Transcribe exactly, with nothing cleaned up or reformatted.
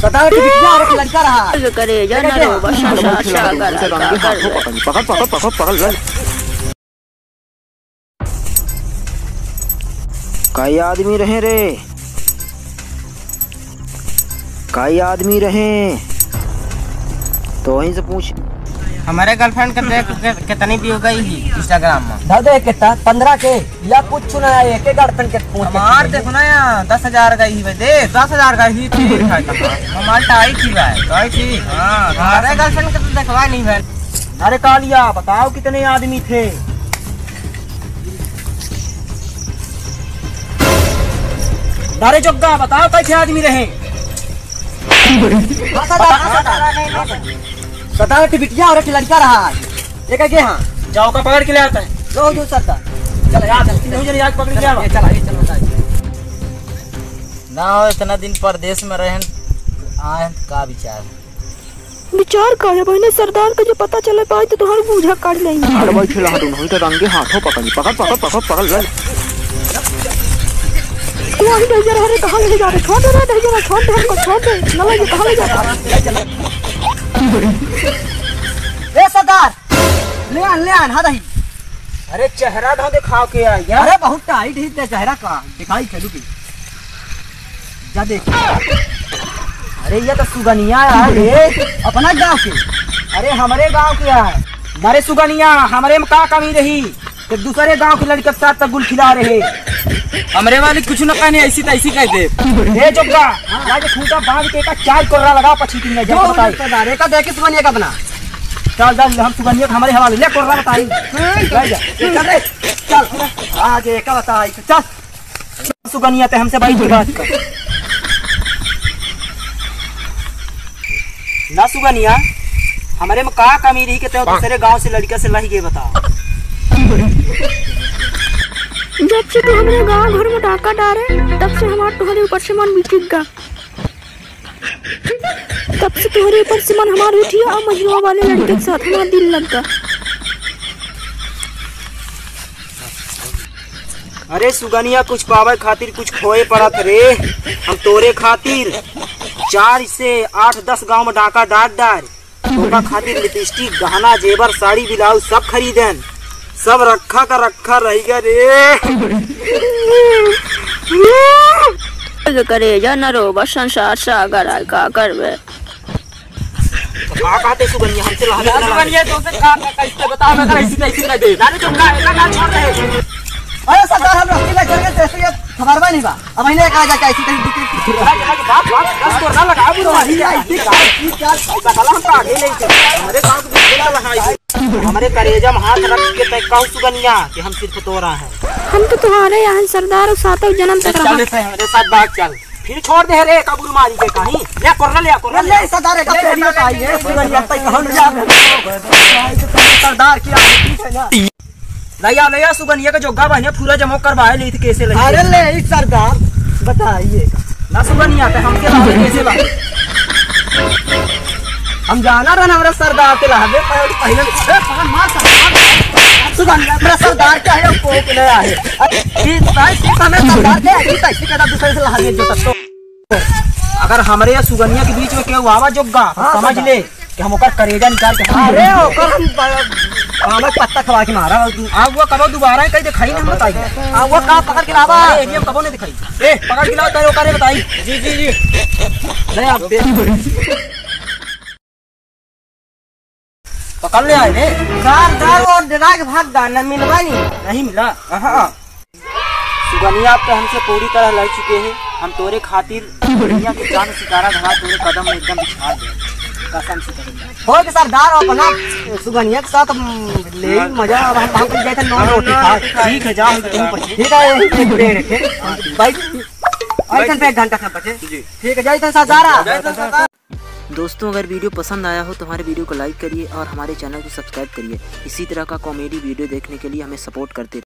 बता कि बिटिया और एक लड़का रहा करे जाना रो बस आशा कर पकड़ पकड़ पकड़ पकड़ कई आदमी रहे रे, कई आदमी रहे तो वहीं से पूछ। हमारे गर्लफ्रेंड के कितनी भी हो गई ही इंस्टाग्राम में दादा कितना पंद्रह के या कुछ ना एक गर्लफ्रेंड के पूछ हमार देखो ना यार दस हजार गई है दे दस हजार गई थी हमारे टाई थी भाई टाई थी हाँ हमारे गर्लफ्रेंड के तो देखवा नहीं भाई। अरे कालिया बताओ कितने आदमी थे? दारे जोग्गा बताओ कैसे आदमी रहे? बता कि बिटिया और एक लड़का रहा एक के हाँ जाओ का पकड़ के ले आता है लो जो सरदार चल याद है याद पकड़ के आ चला ये चल ना हो इतना दिन परदेश में रहे आए का विचार विचार का है बहने सरदार का जो पता चले पाए तो तुम्हारे बूझा काट लेंगे। अरे भाई खिला हटो नहीं तो रंगे हाथों पकड़ पकड़ पकड़ पकड़ पकड़ ले वही दे जरा रे कहां ले जा रहे छोड़ दे दे जरा छोड़ दे हमको छोड़ दे ना लगे कहां ले जा ए सरदार ले आन ले आन हां अरे चेहरा ढा दिखाओ के आ यार। अरे बहुत टाइट है चेहरा का दिखाई चलू की जा देख। अरे ये तो सुगनिया है रे अपना गांव के। अरे हमारे गांव के है मारे सुगनिया हमारे में का कमी रही तो दूसरे गांव के लड़के के साथ तक गुल खिला रहे हमरे वाले कुछ न कहने ऐसी तैसी कह दे ए जोग्गा लाके खूंटा बांध के का चार कोर्रा लगा पछी तीन में जा बताई सरदार का देखे सुगनिया का बना चल चल हम सुगनिया हमारे हवाले ले कोर्रा बताई ले जा चल रे चल आज एक बताई चल सुगनिया ते हमसे बड़ी बात कर ना सुगनिया हमारे में का कमी रही के दूसरे गांव से लड़के से लही गए बताओ। जब से तो हमारे गांव घर में डाका डारे तब से हमारे तुम्हारे ऊपर से मन बिटिक गा तब से तुम्हारे ऊपर से मन हमारे उठी और मजनुआ वाले लड़के के साथ हमारा दिल लग गया। अरे सुगनिया कुछ पावे खातिर कुछ खोए पड़त रे हम तोरे खातिर चार से आठ दस गांव में डाका डाक डार तोरा खातिर लिपस्टिक गहना जेवर साड़ी ब्लाउज सब खरीदन सब रखा का रखा रहेगा रे करे जाना रो बस संसार सागर का करबे का कहते सुगनिया हमसे लहरा सुगनिया तो से का कैसे बता मैं कैसे कैसे कह दे दारे जो का का छोड़ रहे। अरे सरदार हम रास्ते में चल के जैसे ये खबर नहीं बा अब इन्हें कहा जाए ऐसी कहीं दिक्कत बात बात दस को ना लगा बुरो मारी ऐसी क्या साला हम का आगे ले हमारे गांव के बिल्कुल लहाई हमारे करेजा में हाथ रख के तय कहू सुगनिया कि हम सिर्फ तोरा है हम तो तुम्हारे यहाँ सरदार और सातों जन्म तक चल से हमारे साथ बात चल फिर छोड़ दे रे कबूल मारी के कहीं ले कोरना ले कोरना ले सरदार का पहली बताई है सुगनिया तय कहू न जा सरदार की है ना लया लया सुगनिया का जोगा बहने पूरा जमा करवाए ली थी कैसे लगी। अरे ले इस सरदार बताइए ना सुगनिया के हमके लावे कैसे लावे हम जाना रहना हमारा सरदार के लावे पहले ए पवन मार सरदार सुगनिया मेरा सरदार क्या है को के ले आए इस साइड से हमें सरदार के इस साइड से कदा दूसरे से लावे जो तक अगर हमारे या सुगनिया के बीच में केहू आवा जोगा समझ ले कि हम ओकर करेजा निकाल के अरे ओकर हम हमें पत्ता खवा के मारा आग वो कबो दोबारा कहीं दिखाई नहीं बताई आग वो का पकड़ के लावा एरिया कबो नहीं दिखाई ए पकड़ के लाओ तेरे ओकर बताई जी जी जी नहीं आप दे पकड़ ले आए ने सरदार और डरा के भाग गाना मिलवा नहीं नहीं मिला हां सुगनिया आप तो हमसे पूरी तरह लड़ चुके हैं हम तोरे खातिर दुनिया के जान सितारा धरा तोरे कदम में एकदम बिछा दे कसम से हो के सरदार अपना सुगनिया के साथ ले मजा अब हम हम गए थे नौ रोटी खा ठीक है जाओ तुम पछे ठीक है एक पेड़ के भाई आइकन पे एक घंटा का बचे ठीक है जय थे सरदार। दोस्तों अगर वीडियो पसंद आया हो तो हमारे वीडियो को लाइक करिए और हमारे चैनल को सब्सक्राइब करिए। इसी तरह का कॉमेडी वीडियो देखने के लिए हमें सपोर्ट करते